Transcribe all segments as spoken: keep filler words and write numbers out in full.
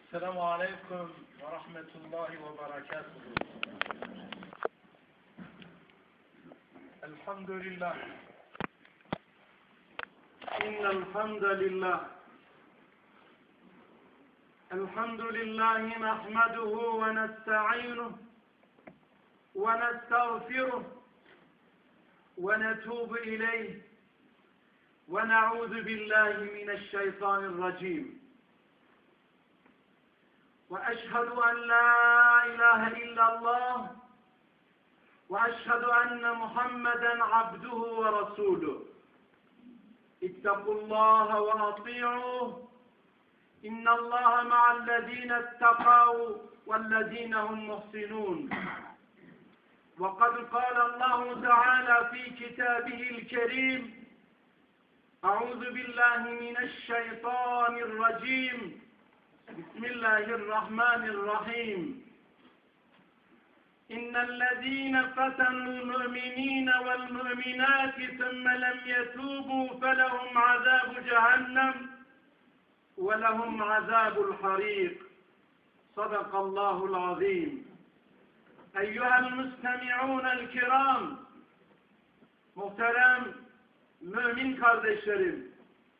Esselamu Aleyküm ve Rahmetullahi ve Berekatuhu. Elhamdülillah. İnnel hamdalillah. Elhamdülillahi nahmeduhu ve nesta'inuhu ve nestağfiruhu ve netubu ileyh ve na'udhu billahi mineşşeytanirracim. وأشهد أن لا إله إلا الله وأشهد أن محمدا عبده ورسوله اتقوا الله وأطيعوه إن الله مع الذين اتقوا والذين هم محسنون وقد قال الله تعالى في كتابه الكريم أعوذ بالله من الشيطان الرجيم بسم الله الرحمن الرحيم إن الذين فتنوا المؤمنين والمؤمنات ثم لم يتوبوا فلهم عذاب جهنم ولهم عذاب الحريق صدق الله العظيم أيها المستمعون الكرام muhterem mümin kardeşlerim,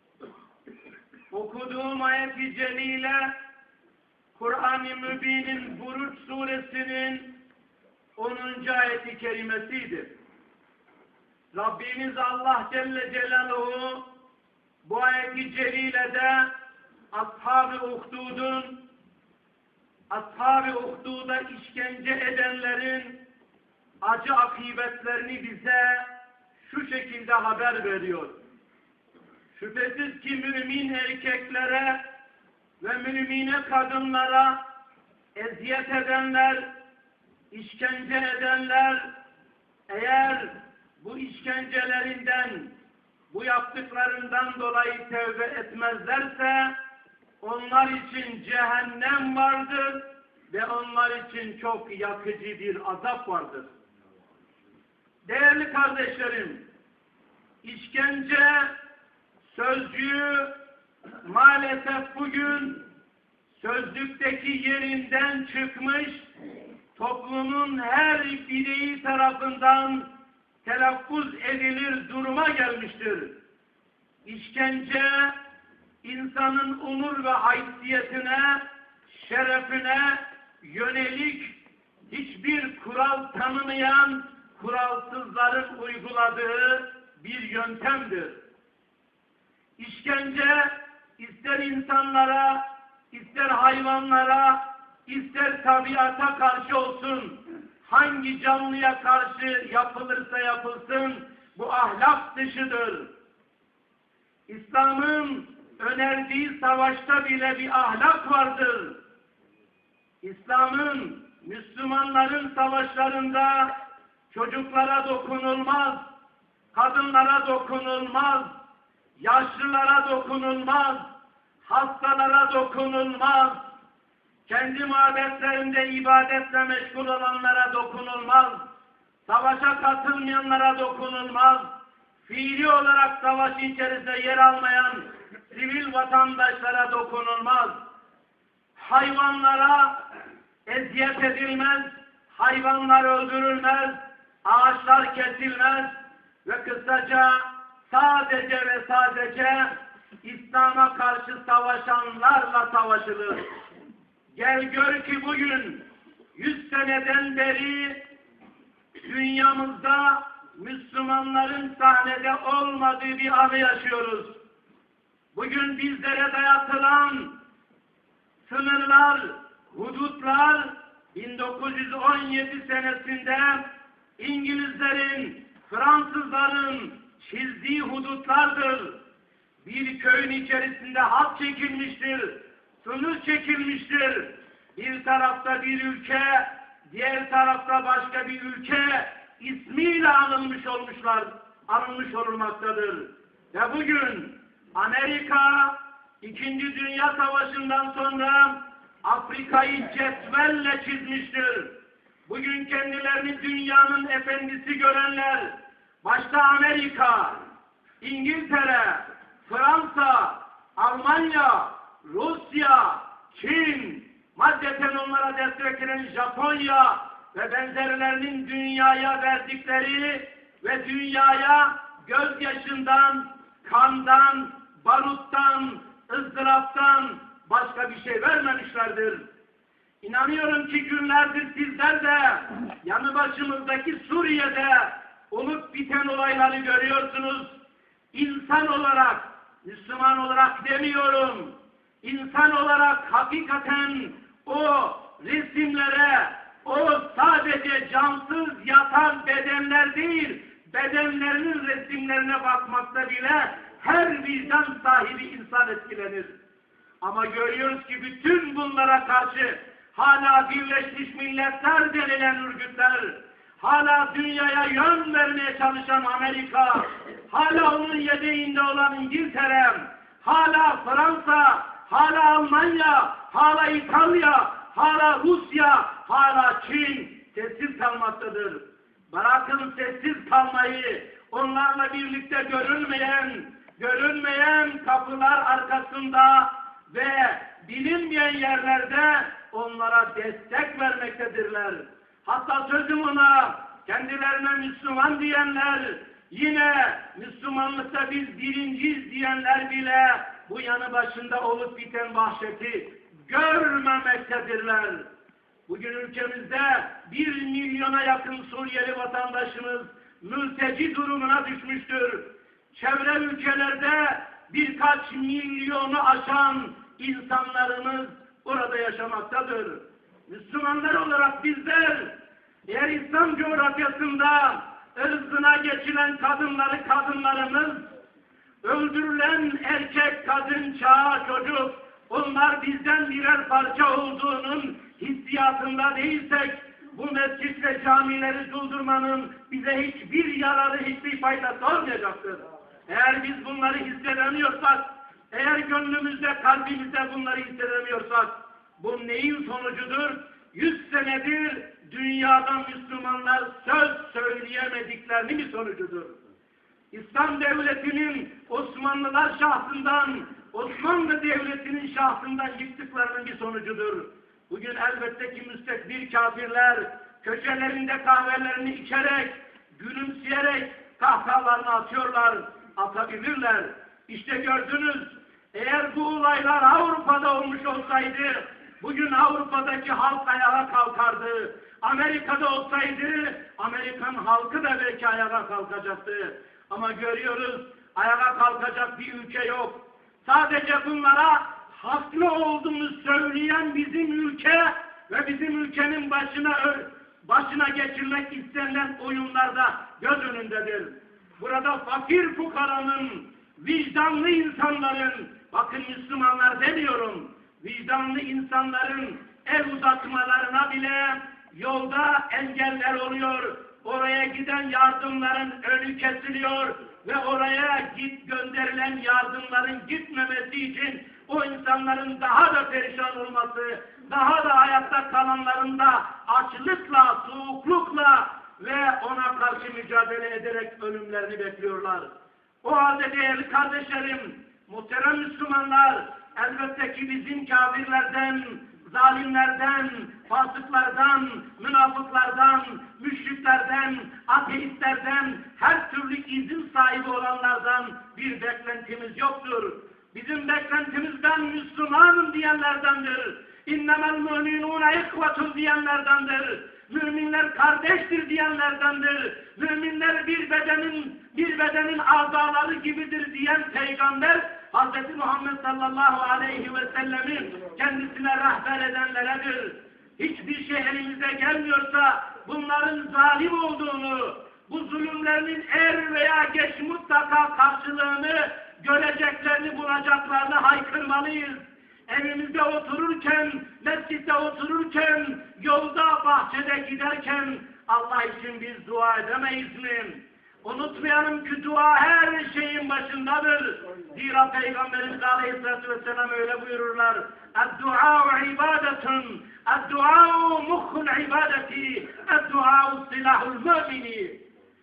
okuduğum ayet-i celile Kur'an-ı Mübin'in Buruç suresinin onuncu ayet-i kerimesidir. Rabbimiz Allah Celle Celaluhu bu ayet-i celilede Ashab-ı Uhdud'un Ashab-ı Uhdud'a işkence edenlerin acı akıbetlerini bize şu şekilde haber veriyor. Şüphesiz ki mümin erkeklere ve mümine kadınlara eziyet edenler, işkence edenler, eğer bu işkencelerinden, bu yaptıklarından dolayı tövbe etmezlerse, onlar için cehennem vardır ve onlar için çok yakıcı bir azap vardır. Değerli kardeşlerim, işkence sözcüğü maalesef bugün sözlükteki yerinden çıkmış, toplumun her bireyi tarafından telaffuz edilir duruma gelmiştir. İşkence, insanın onur ve haysiyetine, şerefine yönelik hiçbir kural tanımayan kuralsızların uyguladığı bir yöntemdir. İşkence ister insanlara, ister hayvanlara, ister tabiata karşı olsun, hangi canlıya karşı yapılırsa yapılsın, bu ahlak dışıdır. İslam'ın önerdiği savaşta bile bir ahlak vardır. İslam'ın, Müslümanların savaşlarında çocuklara dokunulmaz, kadınlara dokunulmaz, yaşlılara dokunulmaz, hastalara dokunulmaz, kendi mabetlerinde ibadetle meşgul olanlara dokunulmaz, savaşa katılmayanlara dokunulmaz, fiili olarak savaş içerisinde yer almayan sivil vatandaşlara dokunulmaz, hayvanlara eziyet edilmez, hayvanlar öldürülmez, ağaçlar kesilmez ve kısaca sadece ve sadece İslam'a karşı savaşanlarla savaşılır. Gel gör ki bugün yüz seneden beri dünyamızda Müslümanların sahnede olmadığı bir anı yaşıyoruz. Bugün bizlere dayatılan sınırlar, hudutlar bin dokuz yüz on yedi senesinde İngilizlerin, Fransızların çizdiği hudutlardır. Bir köyün içerisinde hat çekilmiştir, sınır çekilmiştir. Bir tarafta bir ülke, diğer tarafta başka bir ülke ismiyle anılmış olmuşlar, anılmış olmaktadır. Ve bugün Amerika İkinci Dünya Savaşı'ndan sonra Afrika'yı cetvelle çizmiştir. Bugün kendilerini dünyanın efendisi görenler, başta Amerika, İngiltere, Fransa, Almanya, Rusya, Çin, maddeten onlara destek veren Japonya ve benzerlerinin dünyaya verdikleri ve dünyaya gözyaşından, kandan, baruttan, ızdıraptan başka bir şey vermemişlerdir. İnanıyorum ki günlerdir sizler de yanı başımızdaki Suriye'de olup biten olayları görüyorsunuz. İnsan olarak, Müslüman olarak demiyorum, insan olarak hakikaten o resimlere, o sadece cansız yatan bedenler değil, bedenlerinin resimlerine bakmakta bile her vicdan sahibi insan etkilenir. Ama görüyoruz ki bütün bunlara karşı hala Birleşmiş Milletler denilen örgütler, hala dünyaya yön vermeye çalışan Amerika, hala onun yedeğinde olan İngiltere, hala Fransa, hala Almanya, hala İtalya, hala Rusya, hala Çin sessiz kalmaktadır. Bırakın sessiz kalmayı, onlarla birlikte görünmeyen, görünmeyen kapılar arkasında ve bilinmeyen yerlerde onlara destek vermektedirler. Hatta sözüm ona, kendilerine Müslüman diyenler, yine Müslümanlıkta biz birinciyiz diyenler bile bu yanı başında olup biten vahşeti görmemektedirler. Bugün ülkemizde bir milyona yakın Suriyeli vatandaşımız mülteci durumuna düşmüştür. Çevre ülkelerde birkaç milyonu aşan insanlarımız orada yaşamaktadır. Müslümanlar olarak bizler, eğer İslam coğrafyasında ırzına geçilen kadınları kadınlarımız, öldürülen erkek, kadın, çağ, çocuk, onlar bizden birer parça olduğunun hissiyatında değilsek, bu mescit ve camileri doldurmanın bize hiçbir yararı, hiçbir faydası olmayacaktır. Eğer biz bunları hissedemiyorsak, eğer gönlümüzde, kalbimizde bunları hissedemiyorsak, bu neyin sonucudur? Yüz senedir dünyada Müslümanlar söz söyleyemediklerinin bir sonucudur. İslam devletinin Osmanlılar şahsından, Osmanlı devletinin şahsından yıktıklarının bir sonucudur. Bugün elbette ki müstekbir kafirler köşelerinde kahvelerini içerek, gülümseyerek kahkahalarını atıyorlar, atabilirler. İşte gördünüz, eğer bu olaylar Avrupa'da olmuş olsaydı, bugün Avrupa'daki halk ayağa kalkardı. Amerika'da olsaydı, Amerikan halkı da belki ayağa kalkacaktı. Ama görüyoruz, ayağa kalkacak bir ülke yok. Sadece bunlara haklı olduğunu söyleyen bizim ülke ve bizim ülkenin başına başına geçirmek istenilen oyunlarda göz önündedir. Burada fakir fukaranın, vicdanlı insanların, bakın Müslümanlar demiyorum, vicdanlı insanların el uzatmalarına bile yolda engeller oluyor. Oraya giden yardımların önü kesiliyor ve oraya git gönderilen yardımların gitmemesi için o insanların daha da perişan olması, daha da hayatta kalanların da açlıkla, soğuklukla ve ona karşı mücadele ederek ölümlerini bekliyorlar. O halde değerli kardeşlerim, muhterem Müslümanlar, elbette ki bizim kafirlerden, zalimlerden, fasıklardan, münafıklardan, müşriklerden, ateistlerden, her türlü izin sahibi olanlardan bir beklentimiz yoktur. Bizim beklentimiz ben Müslümanım diyenlerdendir. İnnemel müminûne ihvetun diyenlerdendir. Müminler kardeştir diyenlerdendir. Müminler bir bedenin bir bedenin azaları gibidir diyen Peygamber Hz. Muhammed sallallahu aleyhi ve sellemin kendisine rehber edenleredir. Hiçbir şey elimize gelmiyorsa bunların zalim olduğunu, bu zulümlerinin er veya geç mutlaka karşılığını göreceklerini, bulacaklarını haykırmalıyız. Evimizde otururken, mescitte otururken, yolda, bahçede giderken Allah için biz dua edemeyiz mi? Unutmayalım ki dua her şeyin başındadır. Zira Peygamberimiz Aleyhisselatü Vesselam öyle buyururlar. "Ed-duâ'u ibâdetun, ed-duâ'u mukhul ibâdeti, ed-duâ'u silahul mümini."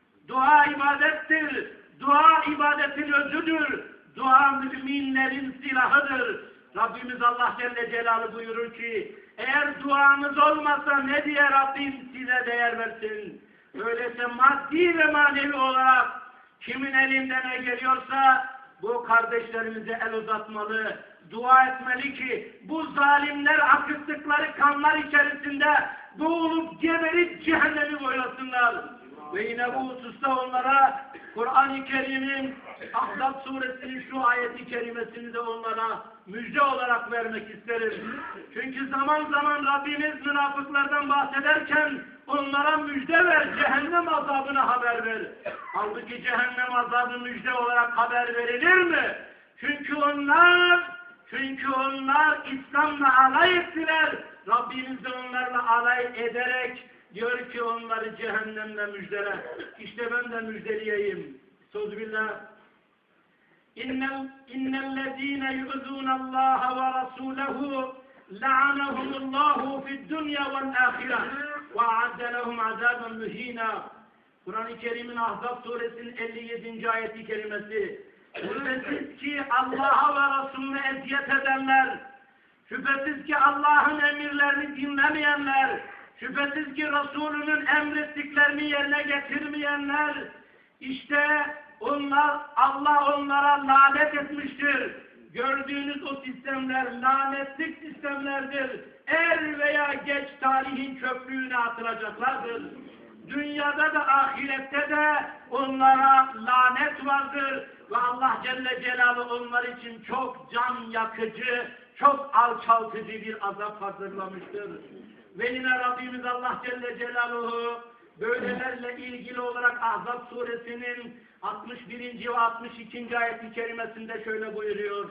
Dua ibadettir. Dua ibadetin özüdür. Dua müminlerin silahıdır. Rabbimiz Allah Celle Celaluhu buyurur ki, eğer duanız olmasa ne diye Rabbim size değer versin? Öyleyse maddi ve manevi olarak kimin elinden ne geliyorsa bu kardeşlerimize el uzatmalı, dua etmeli ki bu zalimler akıttıkları kanlar içerisinde boğulup geberip cehennemi boylasınlar. Ve yine bu hususta onlara Kur'an-ı Kerim'in Ahzab suresinin şu ayeti kerimesini de onlara müjde olarak vermek isterim. Çünkü zaman zaman Rabbimiz münafıklardan bahsederken onlara müjde ver, cehennem azabına haber ver. Halbuki cehennem azabı müjde olarak haber verilir mi? Çünkü onlar, çünkü onlar İslam'la alay ettiler. Rabbimiz de onlarla alay ederek diyor ki onları cehennemle müjdele. İşte ben de müjdeleyeyim. Sözbillah. İnnellezîne yu'zûnallâhe ve rasûlehu la'anehumullahu fid-dunya vel-âhire ve a'adde lehum azâben mühînâ. Kur'an-ı Kerim'in Ahzab suresinin elli yedinci ayeti kerimesi. Şüphesiz ki Allah'a ve Resulüne eziyet edenler, şüphesiz ki Allah'ın emirlerini dinlemeyenler, şüphesiz ki Resulünün emrettiklerini yerine getirmeyenler, işte onlar, Allah onlara lanet etmiştir. Gördüğünüz o sistemler lanetlik sistemlerdir. Er veya geç tarihin çöplüğüne atılacaklardır. Dünyada da ahirette de onlara lanet vardır. Ve Allah Celle Celaluhu onlar için çok can yakıcı, çok alçaltıcı bir azap hazırlamıştır. Ve yine Rabbimiz Allah Celle Celaluhu böylelerle ilgili olarak Ahzab suresinin altmış birinci ve altmış ikinci ayet-i kerimesinde şöyle buyuruyor.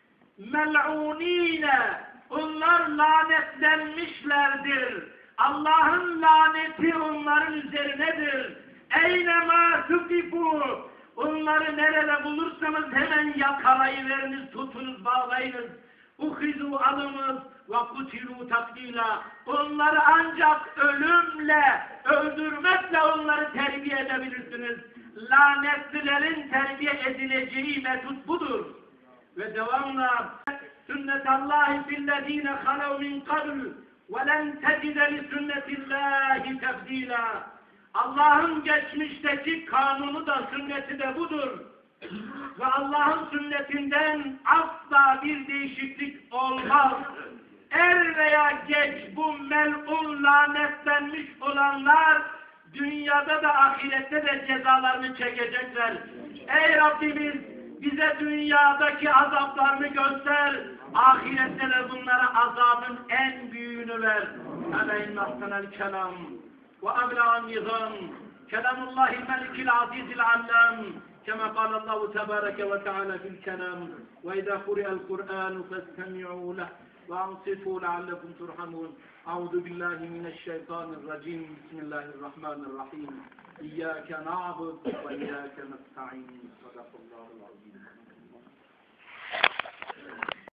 Mel'unine, onlar lanetlenmişlerdir. Allah'ın laneti onların üzerinedir. Eynemâ tukifu, onları nerede bulursanız hemen yakalayıveriniz, tutunuz, bağlayınız. Uhizu alınız ve kutilu takdila. Onları ancak ölümle, öldürmekle onları terbiye edebilirsiniz. Lanetlilerin terbiye edileceği metot budur. Ve devamla sünnetallahi fillezine halev min qabl ve len tecide li sünnetillahi tebdila. Allah'ın geçmişteki kanunu da sünneti de budur. Ve Allah'ın sünnetinden asla bir değişiklik olmaz. Er veya geç bu mel'un lanetlenmiş olanlar dünyada da ahirette de cezalarını çekecekler. Ey Rabbimiz bize dünyadaki azaplarını göster, ahirette de bunlara azabın en büyüğünü ver. Aleyhin ahsenel kelam ve abla'an nizam kelamullahil melikil azizil allam. كما قال الله تبارك وتعالى في الكلام وإذا قرئ القرآن فاستمعوا له وأنصتوا لعلكم ترحمون أعوذ بالله من الشيطان الرجيم بسم الله الرحمن الرحيم إياك نعبد وإياك نستعين صدق الله العظيم